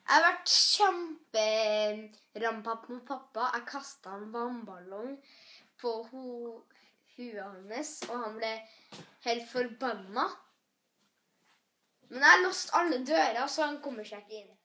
Jeg har vært kjemperampap med pappa. Jeg kastet en vannballong på huet hans, og han ble helt forbannet. Men jeg har låst alle dører, så han kommer seg ikke inn.